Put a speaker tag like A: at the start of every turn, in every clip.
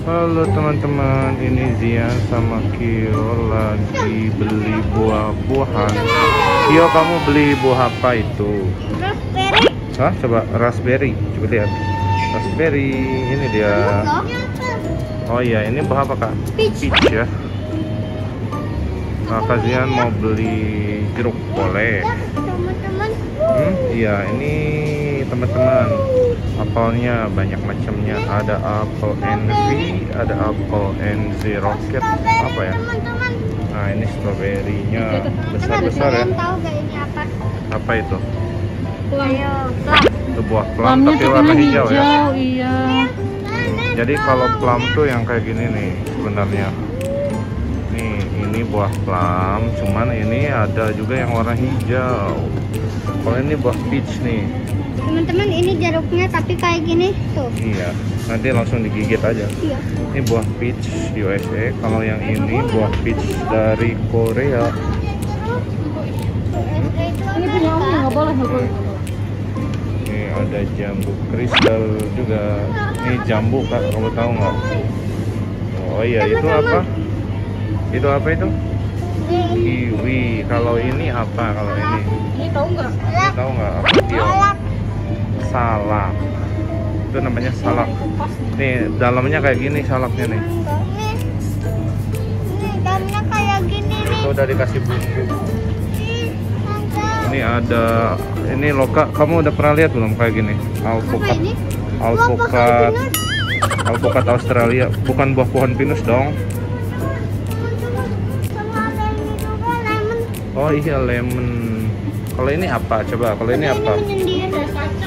A: Halo teman-teman, ini Zian sama Kio lagi beli buah-buahan. Kio, kamu beli buah apa itu?
B: Raspberry.
A: Hah? Coba raspberry, coba lihat. Raspberry, ini dia. Oh iya, ini buah apa kak?
B: Peach.
A: Ya. Nah, Kak Zian mau beli jeruk, boleh?
B: Teman-teman.
A: Iya, ini teman-teman. Apelnya banyak macamnya. Ada apel envy, ada apel NZ Rocket. Apa ya?
B: Teman-teman.
A: Nah, ini stroberinya besar-besar ya.
B: Kalian tahu gak ini apa?
A: Apa itu?
B: Ayo, plum.
A: Itu buah plum
C: Plumnya
A: tapi
C: tuh
A: warna
C: warna
A: hijau ya.
C: Iya.
A: Jadi kalau plum tuh yang kayak gini nih sebenarnya. Nih, ini buah plum, cuman ini ada juga yang warna hijau. Kalau ini buah peach nih.
B: Teman-teman, ini jeruknya tapi kayak gini tuh.
A: Iya, nanti langsung digigit aja.
B: Iya.
A: Ini buah peach USA. Kalau yang ini buah peach dari Korea.
C: Ini punya om nggak boleh, nggak boleh.
A: Ini ada jambu kristal juga. Ini jambu kak, kamu tahu nggak? Oh iya, itu apa? Itu apa itu? Kiwi. Kalau ini apa? Kalau ini?
C: Ini tahu nggak?
A: Ini tahu nggak apa Kio? Salak. Itu namanya salak. Nih dalamnya kayak gini salaknya nih.
B: Ini dalamnya kayak gini nih.
A: Itu udah dikasih bumbu. Ini ada, ini loh kak, kamu udah pernah lihat belum kayak gini? Alpukat,
B: ini?
A: alpukat, alpukat Australia. Bukan buah pohon pinus dong.
B: Sama ada ini juga lemon.
A: Oh iya, lemon. Kalau ini apa? Coba, kalau ini apa?
B: Menyendiri.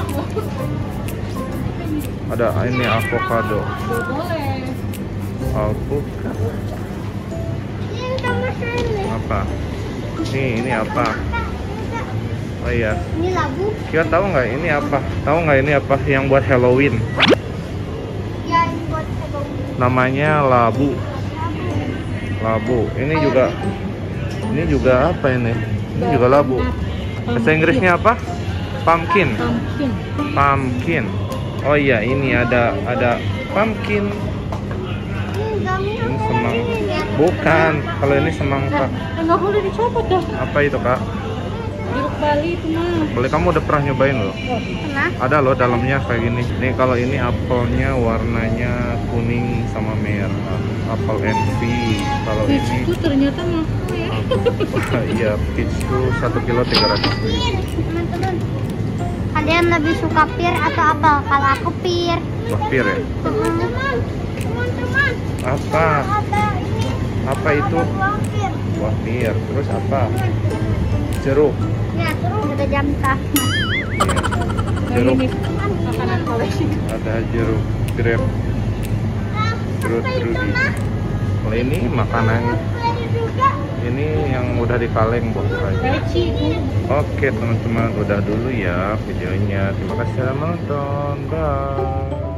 A: Ada ini avocado.
C: Nggak boleh.
A: Alpukat.
B: Ini sama sini.
A: Apa? Ini apa? Oh iya.
B: Ini labu.
A: Kio tahu nggak ini apa? Tahu nggak ini apa yang buat Halloween?
B: Ya, ini buat Halloween.
A: Namanya labu. Labu. Ini juga apa ini? Ini juga labu. Bahasa Inggrisnya apa? Pumpkin.
C: Pumpkin.
A: Pumpkin. Oh iya, ini ada pumpkin.
B: Ini gamnya
A: Ini
B: kayak
A: semang.
B: gini ya.
A: Bukan. Kalau ini semangka.
C: Nggak boleh dicopot dah.
A: Apa itu kak?
C: Jeruk Bali itu mah.
A: Boleh, kamu udah pernah nyobain loh?
B: Pernah?
A: Ada loh dalamnya kayak gini. Nih kalau ini apelnya warnanya kuning sama merah. Apel envy. Kalau
C: Peach
A: ini
C: itu ternyata mahal ya.
A: iya, peach tuh 1 kilo 300 ribu.
B: Teman-teman, kalian lebih suka pir atau apel? Kalau aku pir.
A: Buah pir ya?
B: Teman-teman,
A: Apa?
B: ada ini.
A: Apa itu?
B: Ada buah pir.
A: Buah pir. Terus apa? Jeruk.
B: Ya, terus ada jam tangan.
A: Iya.
C: Nah,
A: Jeruk.
C: ini makanan koleksi.
A: Ada jeruk grape. Jeruk Rudy. Kalau ini makanan. Ini yang udah di kaleng buah aja.
C: Leci itu.
A: Oke teman-teman, udah dulu ya videonya. Terima kasih sudah menonton. Bye.